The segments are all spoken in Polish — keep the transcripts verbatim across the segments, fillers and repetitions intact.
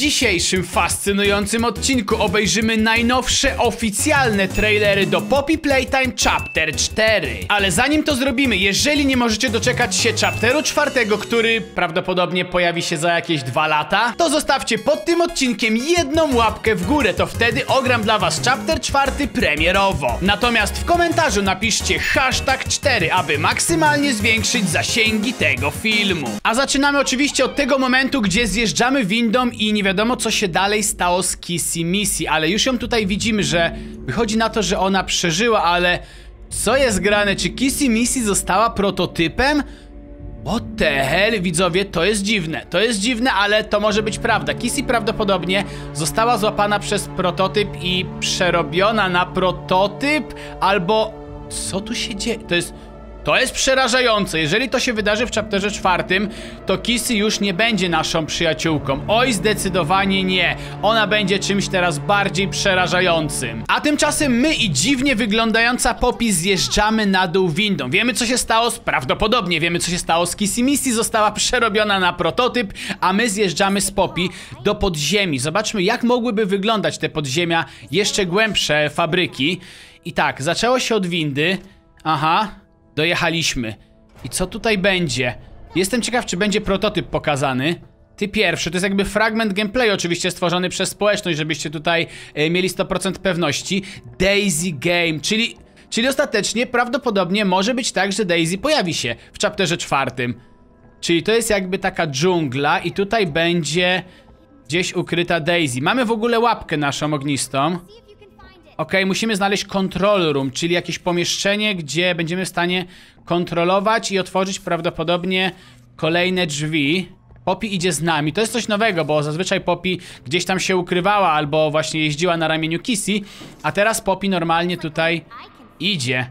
dzisiejszym fascynującym odcinku obejrzymy najnowsze oficjalne trailery do Poppy Playtime Chapter cztery. Ale zanim to zrobimy, jeżeli nie możecie doczekać się Chapteru czwartego, który prawdopodobnie pojawi się za jakieś dwa lata, to zostawcie pod tym odcinkiem jedną łapkę w górę, to wtedy ogram dla was Chapter czwarty premierowo. Natomiast w komentarzu napiszcie hashtag cztery, aby maksymalnie zwiększyć zasięgi tego filmu. A zaczynamy oczywiście od tego momentu, gdzie zjeżdżamy windą i nie wiadomo co się dalej stało z Kissy Missy, ale już ją tutaj widzimy, że wychodzi na to, że ona przeżyła, ale co jest grane? Czy Kissy Missy została prototypem? What the hell, widzowie, to jest dziwne, to jest dziwne, ale to może być prawda. Kissy prawdopodobnie została złapana przez prototyp i przerobiona na prototyp, albo co tu się dzieje? To jest... To jest przerażające. Jeżeli to się wydarzy w chapterze czwartym, to Kissy już nie będzie naszą przyjaciółką. Oj, zdecydowanie nie. Ona będzie czymś teraz bardziej przerażającym. A tymczasem my i dziwnie wyglądająca Poppy zjeżdżamy na dół windą. Wiemy co się stało z... Prawdopodobnie wiemy co się stało z Kissy Missy. Została przerobiona na prototyp, a my zjeżdżamy z Poppy do podziemi. Zobaczmy jak mogłyby wyglądać te podziemia, jeszcze głębsze fabryki. I tak, zaczęło się od windy. Aha. Dojechaliśmy. I co tutaj będzie? Jestem ciekaw, czy będzie prototyp pokazany. Ty pierwszy, to jest jakby fragment gameplayu, oczywiście stworzony przez społeczność, żebyście tutaj e, mieli sto procent pewności. Daisy Game, czyli, czyli ostatecznie prawdopodobnie może być tak, że Daisy pojawi się w chapterze czwartym. Czyli to jest jakby taka dżungla i tutaj będzie gdzieś ukryta Daisy. Mamy w ogóle łapkę naszą ognistą. Okej, okay, musimy znaleźć control room, czyli jakieś pomieszczenie, gdzie będziemy w stanie kontrolować i otworzyć prawdopodobnie kolejne drzwi. Poppy idzie z nami. To jest coś nowego, bo zazwyczaj Poppy gdzieś tam się ukrywała albo właśnie jeździła na ramieniu Kissy, a teraz Poppy normalnie tutaj idzie.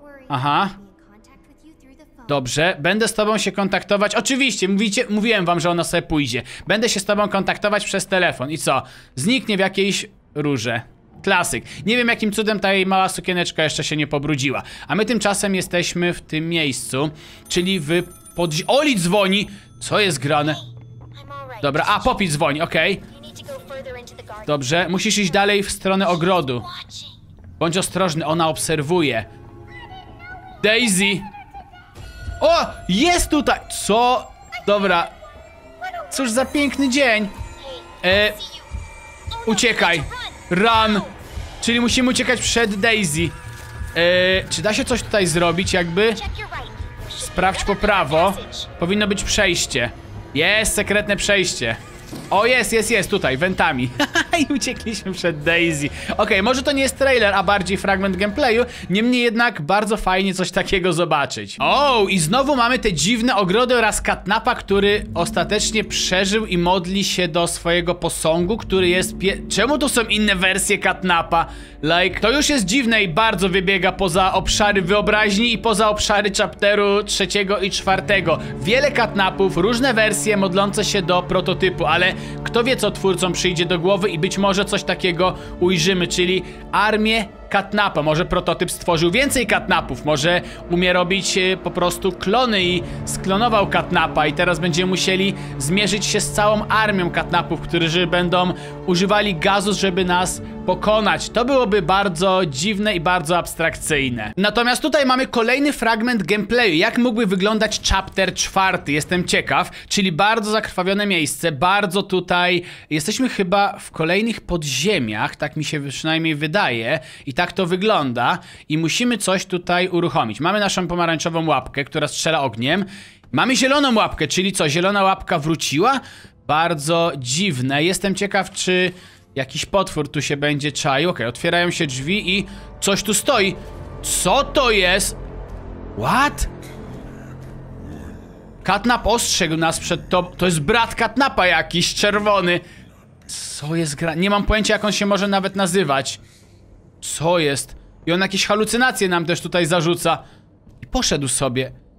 Aha. Dobrze, będę z tobą się kontaktować. Oczywiście, mówicie, mówiłem wam, że ona sobie pójdzie. Będę się z tobą kontaktować przez telefon. I co? Zniknie w jakiejś rurze. Klasyk. Nie wiem jakim cudem ta jej mała sukieneczka jeszcze się nie pobrudziła. A my tymczasem jesteśmy w tym miejscu, czyli w pod... Oli dzwoni! Co jest grane? Dobra, a Poppy dzwoni, okej. Okay. Dobrze, musisz iść dalej w stronę ogrodu. Bądź ostrożny, ona obserwuje. Daisy! O! Jest tutaj! Co? Dobra. Cóż za piękny dzień. E... Uciekaj. Run! Czyli musimy uciekać przed Daisy. Eee, czy da się coś tutaj zrobić jakby? Sprawdź po prawo. Powinno być przejście. Jest sekretne przejście. O, jest, jest, jest, tutaj, wentami. I uciekliśmy przed Daisy. Okej, okay, może to nie jest trailer, a bardziej fragment gameplayu. Niemniej jednak bardzo fajnie coś takiego zobaczyć. O, i znowu mamy te dziwne ogrody oraz Katnapa, który ostatecznie przeżył i modli się do swojego posągu, który jest pie... Czemu tu są inne wersje Katnapa? Like, to już jest dziwne i bardzo wybiega poza obszary wyobraźni i poza obszary chapteru trzeciego i czwartego. Wiele Katnapów, różne wersje modlące się do prototypu, ale kto wie co twórcom przyjdzie do głowy i być może coś takiego ujrzymy, czyli armię Katnapa. Może prototyp stworzył więcej Katnapów, może umie robić e, po prostu klony i sklonował Katnapa i teraz będziemy musieli zmierzyć się z całą armią Katnapów, którzy będą używali gazu, żeby nas pokonać. To byłoby bardzo dziwne i bardzo abstrakcyjne. Natomiast tutaj mamy kolejny fragment gameplayu. Jak mógłby wyglądać chapter czwarty? Jestem ciekaw. Czyli bardzo zakrwawione miejsce. Bardzo tutaj... Jesteśmy chyba w kolejnych podziemiach. Tak mi się przynajmniej wydaje. I tak to wygląda. I musimy coś tutaj uruchomić. Mamy naszą pomarańczową łapkę, która strzela ogniem. Mamy zieloną łapkę, czyli co? Zielona łapka wróciła? Bardzo dziwne. Jestem ciekaw, czy... Jakiś potwór tu się będzie czaił. Okej, okay, otwierają się drzwi i coś tu stoi. Co to jest? What? Katnap ostrzegł nas przed to. To jest brat Katnapa jakiś, czerwony. Co jest gra... Nie mam pojęcia jak on się może nawet nazywać. Co jest? I on jakieś halucynacje nam też tutaj zarzuca. I poszedł sobie.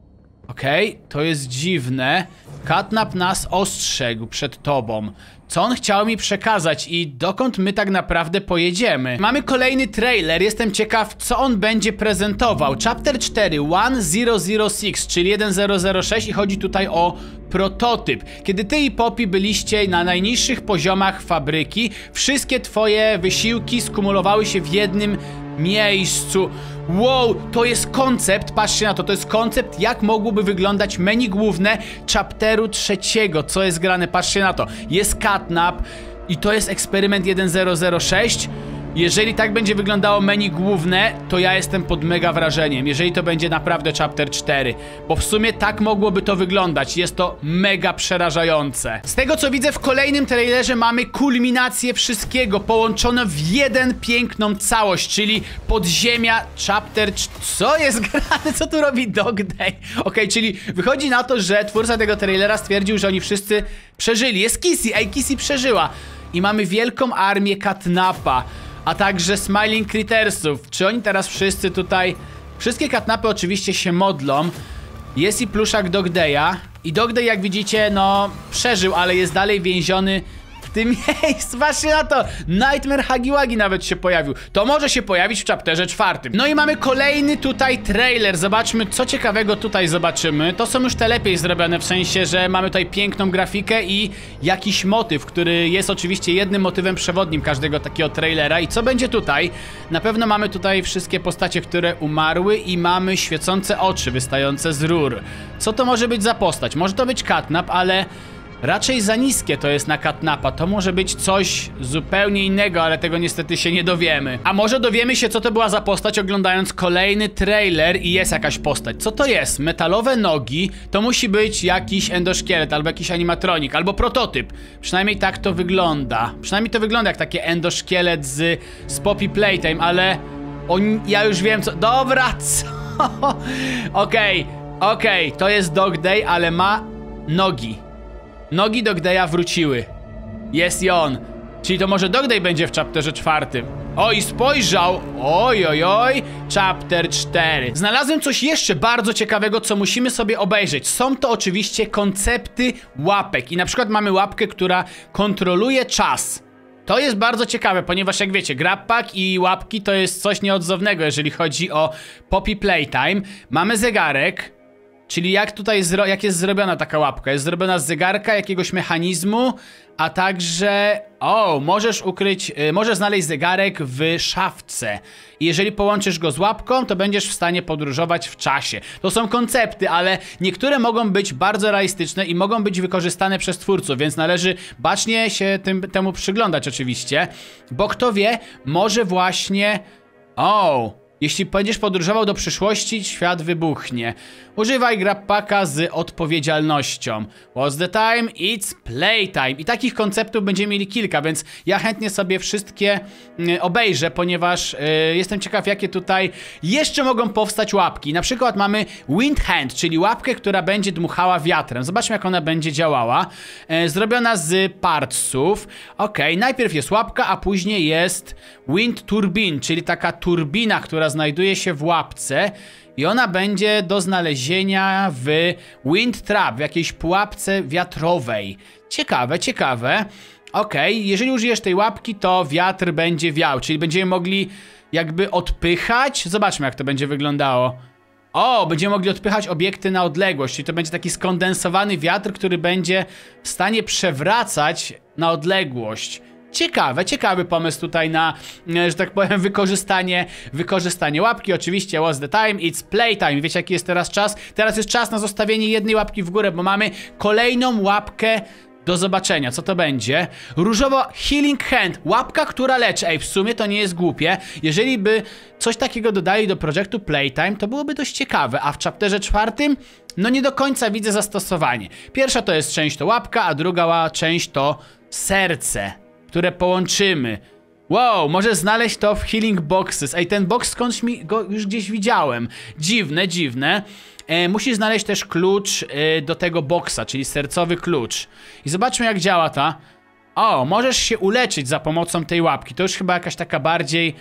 Okej, okay, to jest dziwne. Catnap nas ostrzegł przed tobą. Co on chciał mi przekazać i dokąd my tak naprawdę pojedziemy? Mamy kolejny trailer, jestem ciekaw, co on będzie prezentował. Chapter cztery, tysiąc sześć, czyli tysiąc sześć i chodzi tutaj o prototyp. Kiedy ty i Poppy byliście na najniższych poziomach fabryki, wszystkie twoje wysiłki skumulowały się w jednym miejscu. Wow, to jest koncept, patrzcie na to, to jest koncept, jak mogłoby wyglądać menu główne chapteru trzeciego, co jest grane, patrzcie na to, jest Catnap i to jest eksperyment tysiąc sześć. Jeżeli tak będzie wyglądało menu główne, to ja jestem pod mega wrażeniem, jeżeli to będzie naprawdę chapter cztery, bo w sumie tak mogłoby to wyglądać, jest to mega przerażające. Z tego co widzę w kolejnym trailerze mamy kulminację wszystkiego, połączone w jeden piękną całość, czyli podziemia chapter cztery. Co jest grane? Co tu robi Dog Day? Okej, okay, czyli wychodzi na to, że twórca tego trailera stwierdził, że oni wszyscy przeżyli. Jest Kissy, ej, Kissy przeżyła. I mamy wielką armię Catnapa, a także Smiling Crittersów. Czy oni teraz wszyscy tutaj... Wszystkie Catnapy oczywiście się modlą. Jest i pluszak Dog Day'a. I Dog Day, jak widzicie, no przeżył, ale jest dalej więziony w tym miejscu. Patrzcie na to! Nightmare Hagiwagi nawet się pojawił. To może się pojawić w chapterze czwartym. No i mamy kolejny tutaj trailer. Zobaczmy, co ciekawego tutaj zobaczymy. To są już te lepiej zrobione, w sensie, że mamy tutaj piękną grafikę i jakiś motyw, który jest oczywiście jednym motywem przewodnim każdego takiego trailera. I co będzie tutaj? Na pewno mamy tutaj wszystkie postacie, które umarły i mamy świecące oczy wystające z rur. Co to może być za postać? Może to być Catnap, ale... raczej za niskie to jest na Catnapa. To może być coś zupełnie innego, ale tego niestety się nie dowiemy. A może dowiemy się, co to była za postać, oglądając kolejny trailer i jest jakaś postać. Co to jest? Metalowe nogi. To musi być jakiś endoszkielet, albo jakiś animatronik, albo prototyp. Przynajmniej tak to wygląda. Przynajmniej to wygląda jak takie endoszkielet z, z Poppy Playtime, ale... On, ja już wiem co... Dobra, co? Okej, okay, okej, okay, to jest Dog Day, ale ma nogi. Nogi Dog Day'a wróciły. Jest i on. Czyli to może Dog Day będzie w chapterze czwartym. Oj, spojrzał. Oj, oj, oj. Chapter cztery. Znalazłem coś jeszcze bardzo ciekawego, co musimy sobie obejrzeć. Są to oczywiście koncepty łapek. I na przykład mamy łapkę, która kontroluje czas. To jest bardzo ciekawe, ponieważ jak wiecie, Grabpack i łapki to jest coś nieodzownego, jeżeli chodzi o Poppy Playtime. Mamy zegarek. Czyli jak tutaj, jak jest zrobiona taka łapka? Jest zrobiona z zegarka, jakiegoś mechanizmu, a także... O, możesz ukryć, yy, możesz znaleźć zegarek w szafce. I jeżeli połączysz go z łapką, to będziesz w stanie podróżować w czasie. To są koncepty, ale niektóre mogą być bardzo realistyczne i mogą być wykorzystane przez twórców, więc należy bacznie się tym, temu przyglądać oczywiście. Bo kto wie, może właśnie... O! Jeśli będziesz podróżował do przyszłości, świat wybuchnie. Używaj Grabpacka z odpowiedzialnością. What's the time? It's playtime. I takich konceptów będziemy mieli kilka, więc ja chętnie sobie wszystkie y, obejrzę, ponieważ y, jestem ciekaw, jakie tutaj jeszcze mogą powstać łapki. Na przykład mamy Wind Hand, czyli łapkę, która będzie dmuchała wiatrem. Zobaczmy, jak ona będzie działała. Y, zrobiona z partsów. Ok, najpierw jest łapka, a później jest Wind Turbine, czyli taka turbina, która znajduje się w łapce i ona będzie do znalezienia w Wind Trap, w jakiejś pułapce wiatrowej. Ciekawe, ciekawe. Okej, okay, jeżeli użyjesz tej łapki, to wiatr będzie wiał, czyli będziemy mogli jakby odpychać. Zobaczmy, jak to będzie wyglądało. O, będziemy mogli odpychać obiekty na odległość, czyli to będzie taki skondensowany wiatr, który będzie w stanie przewracać na odległość. Ciekawe, ciekawy pomysł tutaj na, że tak powiem, wykorzystanie, wykorzystanie łapki. Oczywiście, what's the time? It's playtime. Wiecie, jaki jest teraz czas? Teraz jest czas na zostawienie jednej łapki w górę, bo mamy kolejną łapkę do zobaczenia. Co to będzie? Różowo Healing Hand. Łapka, która leczy. Ej, w sumie to nie jest głupie. Jeżeli by coś takiego dodali do projektu Playtime, to byłoby dość ciekawe. A w chapterze czwartym, no nie do końca widzę zastosowanie. Pierwsza to jest część to łapka, a druga część to serce, które połączymy. Wow, możesz znaleźć to w Healing Boxes. Ej, ten box skądś mi go już gdzieś widziałem. Dziwne, dziwne. E, musisz znaleźć też klucz e, do tego boxa, czyli sercowy klucz. I zobaczmy, jak działa ta. O, możesz się uleczyć za pomocą tej łapki. To już chyba jakaś taka bardziej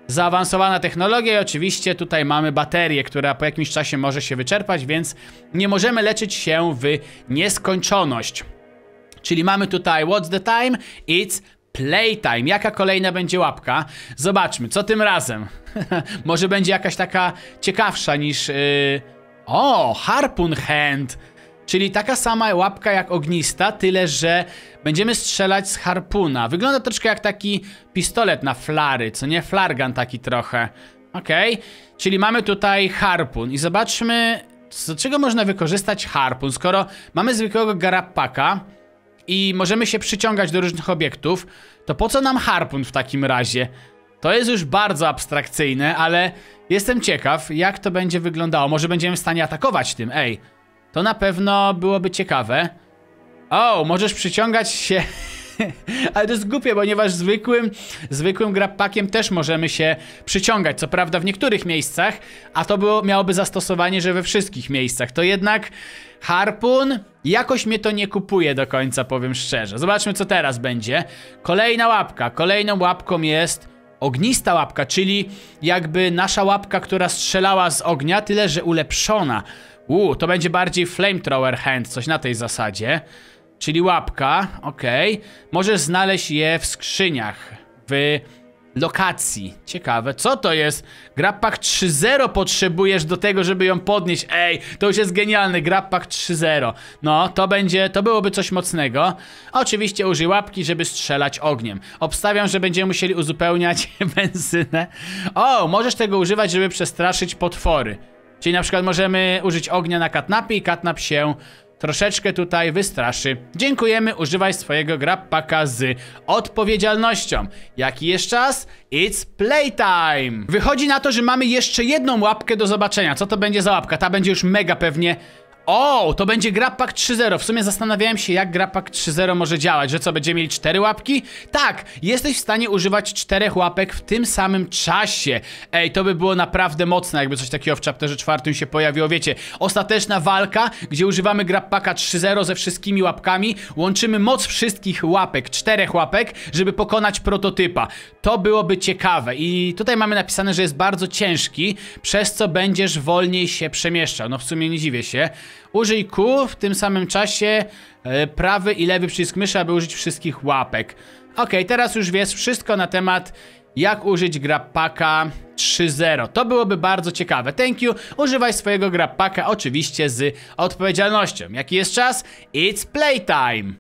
Zaawansowana technologia i oczywiście tutaj mamy baterię, która po jakimś czasie może się wyczerpać, więc nie możemy leczyć się w nieskończoność. Czyli mamy tutaj what's the time? It's playtime. Jaka kolejna będzie łapka? Zobaczmy, co tym razem. Może będzie jakaś taka ciekawsza niż... Yy... O, harpoon hand. Czyli taka sama łapka jak ognista, tyle że będziemy strzelać z harpuna. Wygląda troszkę jak taki pistolet na flary, co nie? Flargun taki trochę. Okej, okay. Czyli mamy tutaj harpun i zobaczmy, do czego można wykorzystać harpun. Skoro mamy zwykłego garapaka i możemy się przyciągać do różnych obiektów, to po co nam harpun w takim razie? To jest już bardzo abstrakcyjne, ale jestem ciekaw, jak to będzie wyglądało. Może będziemy w stanie atakować tym, ej. To na pewno byłoby ciekawe. O, możesz przyciągać się... Ale to jest głupie, ponieważ zwykłym, zwykłym grappakiem też możemy się przyciągać. Co prawda w niektórych miejscach, a to było, miałoby zastosowanie, że we wszystkich miejscach. To jednak harpun jakoś mnie to nie kupuje do końca, powiem szczerze. Zobaczmy, co teraz będzie. Kolejna łapka. Kolejną łapką jest ognista łapka, czyli jakby nasza łapka, która strzelała z ognia, tyle że ulepszona. Uuu, to będzie bardziej flamethrower hand, coś na tej zasadzie. Czyli łapka, okej. Okay. Możesz znaleźć je w skrzyniach, w lokacji. Ciekawe, co to jest? Grappak trzy zero potrzebujesz do tego, żeby ją podnieść. Ej, to już jest genialny, Grappak trzy zero. No, to będzie, to byłoby coś mocnego. Oczywiście użyj łapki, żeby strzelać ogniem. Obstawiam, że będziemy musieli uzupełniać benzynę. O, możesz tego używać, żeby przestraszyć potwory. Czyli na przykład możemy użyć ognia na katnapie i katnap się troszeczkę tutaj wystraszy. Dziękujemy, używaj swojego grappaka z odpowiedzialnością. Jaki jest czas? It's playtime! Wychodzi na to, że mamy jeszcze jedną łapkę do zobaczenia. Co to będzie za łapka? Ta będzie już mega pewnie... O, to będzie Grappak trzy zero. W sumie zastanawiałem się, jak Grappak trzy zero może działać. Że co, będziemy mieli cztery łapki? Tak, jesteś w stanie używać czterech łapek w tym samym czasie. Ej, to by było naprawdę mocne, jakby coś takiego w chapterze czwartym się pojawiło. Wiecie, ostateczna walka, gdzie używamy Grappaka trzy zero ze wszystkimi łapkami. Łączymy moc wszystkich łapek, czterech łapek, żeby pokonać prototypa. To byłoby ciekawe. I tutaj mamy napisane, że jest bardzo ciężki, przez co będziesz wolniej się przemieszczał. No w sumie nie dziwię się. Użyj Q w tym samym czasie e, prawy i lewy przycisk myszy, aby użyć wszystkich łapek. Ok, teraz już wiesz wszystko na temat, jak użyć Grappaka trzy zero. To byłoby bardzo ciekawe. Thank you. Używaj swojego Grappaka oczywiście z odpowiedzialnością. Jaki jest czas? It's playtime!